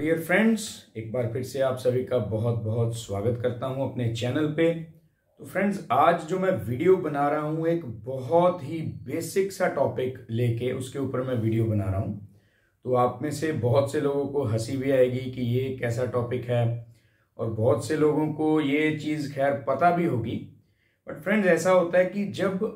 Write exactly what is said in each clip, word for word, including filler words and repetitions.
Dear friends, एक बार फिर से आप सभी का बहुत बहुत स्वागत करता हूं अपने चैनल पे। तो फ्रेंड्स, आज जो मैं वीडियो बना रहा हूं एक बहुत ही बेसिक सा टॉपिक लेके उसके ऊपर मैं वीडियो बना रहा हूं। तो आप में से बहुत से लोगों को हंसी भी आएगी कि ये कैसा टॉपिक है, और बहुत से लोगों को ये चीज़ खैर पता भी होगी। बट फ्रेंड्स, ऐसा होता है कि जब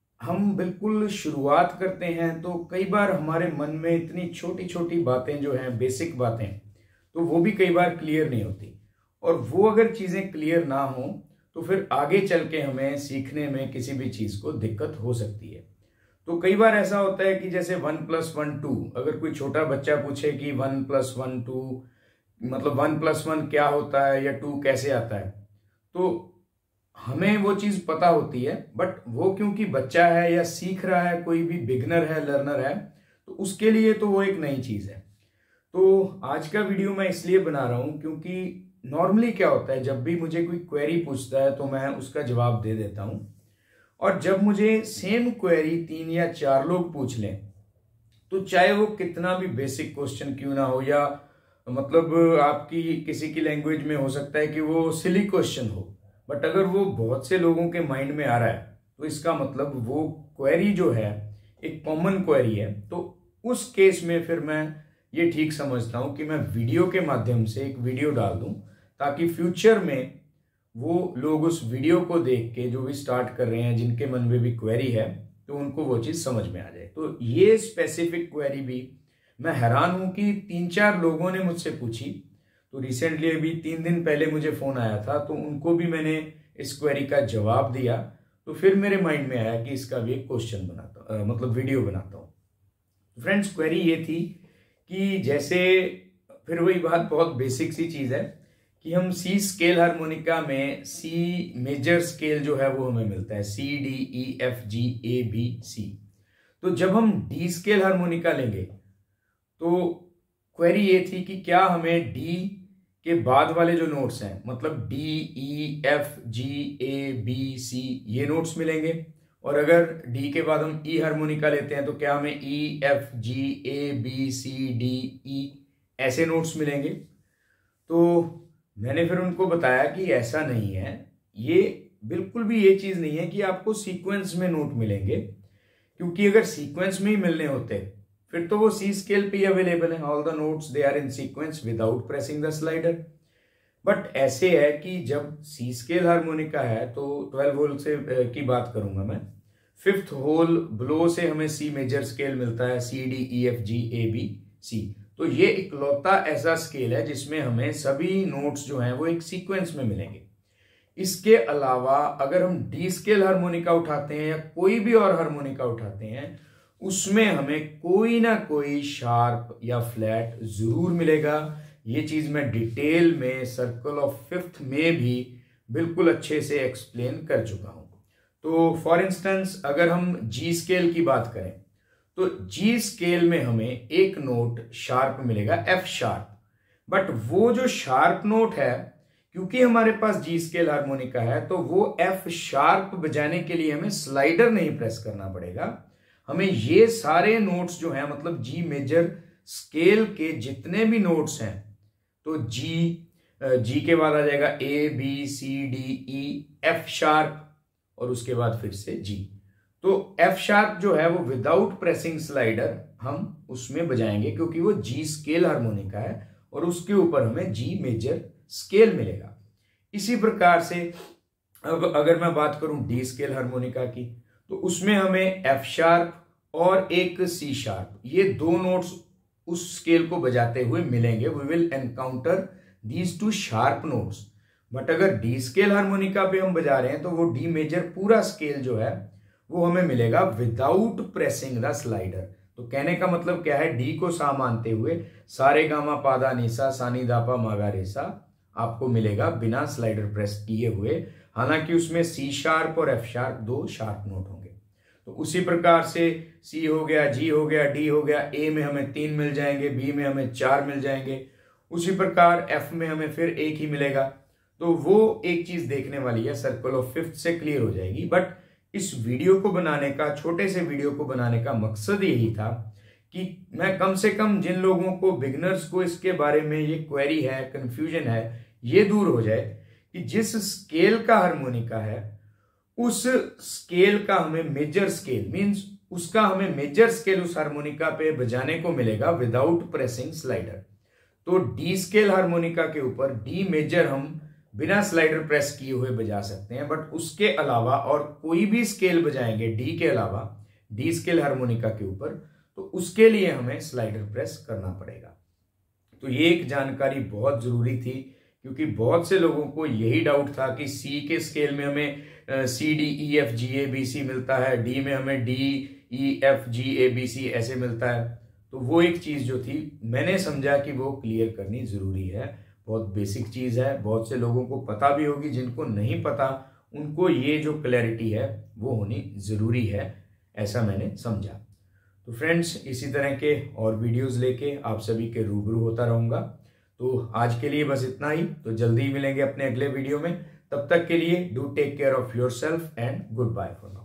हम बिल्कुल शुरुआत करते हैं तो कई बार हमारे मन में इतनी छोटी छोटी बातें जो हैं, बेसिक बातें, तो वो भी कई बार क्लियर नहीं होती। और वो अगर चीज़ें क्लियर ना हो तो फिर आगे चल के हमें सीखने में किसी भी चीज़ को दिक्कत हो सकती है। तो कई बार ऐसा होता है कि जैसे वन प्लस वन टू, अगर कोई छोटा बच्चा पूछे कि वन प्लस वन टू मतलब वन प्लस वन क्या होता है या टू कैसे आता है, तो हमें वो चीज पता होती है। बट वो क्योंकि बच्चा है या सीख रहा है, कोई भी बिगनर है, लर्नर है, तो उसके लिए तो वो एक नई चीज है। तो आज का वीडियो मैं इसलिए बना रहा हूं क्योंकि नॉर्मली क्या होता है, जब भी मुझे कोई क्वेरी पूछता है तो मैं उसका जवाब दे देता हूं। और जब मुझे सेम क्वेरी तीन या चार लोग पूछ लें, तो चाहे वो कितना भी बेसिक क्वेश्चन क्यों ना हो, या मतलब आपकी किसी की लैंग्वेज में हो सकता है कि वो सिली क्वेश्चन हो, बट अगर वो बहुत से लोगों के माइंड में आ रहा है तो इसका मतलब वो क्वेरी जो है एक कॉमन क्वेरी है। तो उस केस में फिर मैं ये ठीक समझता हूं कि मैं वीडियो के माध्यम से एक वीडियो डाल दूं, ताकि फ्यूचर में वो लोग उस वीडियो को देख के जो भी स्टार्ट कर रहे हैं, जिनके मन में भी क्वेरी है, तो उनको वो चीज समझ में आ जाए। तो ये स्पेसिफिक क्वेरी भी मैं हैरान हूं कि तीन चार लोगों ने मुझसे पूछी। तो रिसेंटली अभी तीन दिन पहले मुझे फोन आया था, तो उनको भी मैंने इस क्वेरी का जवाब दिया। तो फिर मेरे माइंड में आया कि इसका भी एक क्वेश्चन बनाता हूं, मतलब वीडियो बनाता हूं। फ्रेंड्स, क्वेरी ये थी कि जैसे, फिर वही बात, बहुत बेसिक सी चीज है कि हम सी स्केल हारमोनिका में सी मेजर स्केल जो है वो हमें मिलता है, C D E F G A B C. तो जब हम डी स्केल हारमोनिका लेंगे तो क्वेरी ये थी कि क्या हमें डी के बाद वाले जो नोट्स हैं, मतलब D E F G A B C, ये नोट्स मिलेंगे। और अगर डी के बाद हम ई हारमोनिका लेते हैं तो क्या हमें E F G A B C D E ऐसे नोट्स मिलेंगे। तो मैंने फिर उनको बताया कि ऐसा नहीं है, ये बिल्कुल भी ये चीज नहीं है कि आपको सीक्वेंस में नोट मिलेंगे, क्योंकि अगर सीक्वेंस में ही मिलने होते फिर तो वो सी स्केल पे अवेलेबल है। All the notes they are in sequence without pressing the slider. But ऐसे है कि जब सी स्केल हारमोनिका है तो ट्वेल्व होल से की बात करूंगा मैं, फिफ्थ होल ब्लो से हमें सी मेजर स्केल मिलता है, C D E F G A B C. तो ये इकलौता ऐसा स्केल है जिसमें हमें सभी नोट्स जो हैं वो एक सीक्वेंस में मिलेंगे। इसके अलावा अगर हम डी स्केल हारमोनिका उठाते हैं या कोई भी और हारमोनिका उठाते हैं, उसमें हमें कोई ना कोई शार्प या फ्लैट जरूर मिलेगा। ये चीज मैं डिटेल में सर्कल ऑफ फिफ्थ में भी बिल्कुल अच्छे से एक्सप्लेन कर चुका हूं। तो फॉर इंस्टेंस, अगर हम जी स्केल की बात करें तो जी स्केल में हमें एक नोट शार्प मिलेगा, एफ शार्प। बट वो जो शार्प नोट है, क्योंकि हमारे पास जी स्केल हारमोनिका है, तो वो एफ शार्प बजाने के लिए हमें स्लाइडर नहीं प्रेस करना पड़ेगा। हमें ये सारे नोट्स जो हैं, मतलब जी मेजर स्केल के जितने भी नोट्स हैं, तो जी जी के बाद आ जाएगा A B C D E F sharp, और उसके बाद फिर से जी। तो एफ शार्प जो है वो विदाउट प्रेसिंग स्लाइडर हम उसमें बजाएंगे, क्योंकि वो जी स्केल हारमोनिका है और उसके ऊपर हमें जी मेजर स्केल मिलेगा। इसी प्रकार से अब अगर मैं बात करूं डी स्केल हारमोनिका की, तो उसमें हमें एफ शार्प और एक सी शार्प, ये दो नोट्स उस स्केल को बजाते हुए मिलेंगे। We will encounter these two sharp notes. But अगर डी स्केल हारमोनिका पे हम बजा रहे हैं तो वो डी मेजर पूरा स्केल जो है वो हमें मिलेगा विदाउट प्रेसिंग द स्लाइडर। तो कहने का मतलब क्या है, डी को सा मानते हुए सारे गामा पादा निसा सानी दापा मागा रेसा आपको मिलेगा बिना स्लाइडर प्रेस किए हुए। हालांकि उसमें सी शार्प और एफ शार्प दो शार्प नोट होंगे। तो उसी प्रकार से सी हो गया, जी हो गया, डी हो गया, ए में हमें तीन मिल जाएंगे, बी में हमें चार मिल जाएंगे, उसी प्रकार एफ में हमें फिर एक ही मिलेगा। तो वो एक चीज देखने वाली है, सर्कल ऑफ फिफ्थ से क्लियर हो जाएगी। बट इस वीडियो को बनाने का, छोटे से वीडियो को बनाने का मकसद यही था कि मैं कम से कम जिन लोगों को, बिगिनर्स को इसके बारे में ये क्वेरी है, कंफ्यूजन है, ये दूर हो जाए कि जिस स्केल का हारमोनिका है उस स्केल का हमें मेजर स्केल मींस उसका हमें मेजर स्केल उस हारमोनिका पे बजाने को मिलेगा विदाउट प्रेसिंग स्लाइडर। तो डी स्केल हारमोनिका के ऊपर डी मेजर हम बिना स्लाइडर प्रेस किए हुए बजा सकते हैं, बट उसके अलावा और कोई भी स्केल बजाएंगे डी के अलावा, डी स्केल हारमोनिका के ऊपर, तो उसके लिए हमें स्लाइडर प्रेस करना पड़ेगा। तो ये एक जानकारी बहुत जरूरी थी, क्योंकि बहुत से लोगों को यही डाउट था कि सी के स्केल में हमें C D E F G A B C मिलता है, डी में हमें D E F G A B C ऐसे मिलता है। तो वो एक चीज जो थी मैंने समझा कि वो क्लियर करनी जरूरी है, बहुत बेसिक चीज है, बहुत से लोगों को पता भी होगी, जिनको नहीं पता उनको ये जो क्लैरिटी है वो होनी जरूरी है, ऐसा मैंने समझा। तो फ्रेंड्स, इसी तरह के और वीडियोस लेके आप सभी के रूबरू होता रहूंगा। तो आज के लिए बस इतना ही, तो जल्दी मिलेंगे अपने अगले वीडियो में। तब तक के लिए do take care of yourself and good bye for now.